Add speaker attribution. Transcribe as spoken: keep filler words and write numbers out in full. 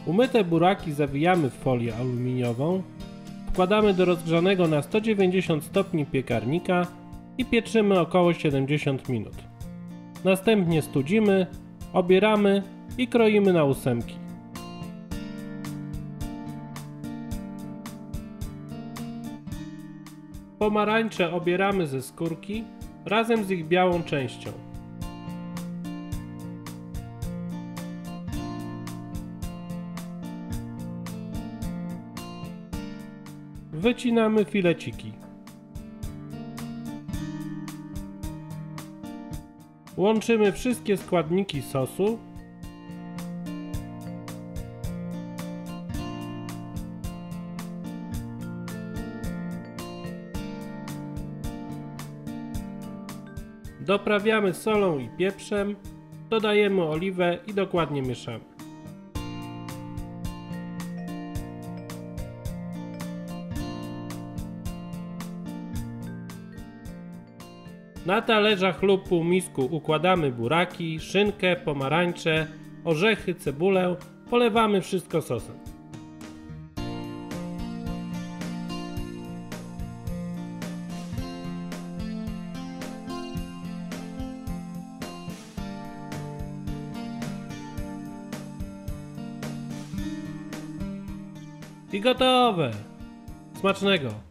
Speaker 1: Umyte buraki zawijamy w folię aluminiową, wkładamy do rozgrzanego na sto dziewięćdziesiąt stopni piekarnika i pieczymy około siedemdziesiąt minut. Następnie studzimy, obieramy i kroimy na ósemki. Pomarańcze obieramy ze skórki razem z ich białą częścią. Wycinamy fileciki. Łączymy wszystkie składniki sosu. Doprawiamy solą i pieprzem, dodajemy oliwę i dokładnie mieszamy. Na talerzach lub półmisku układamy buraki, szynkę, pomarańcze, orzechy, cebulę, polewamy wszystko sosem. I gotowe! Smacznego!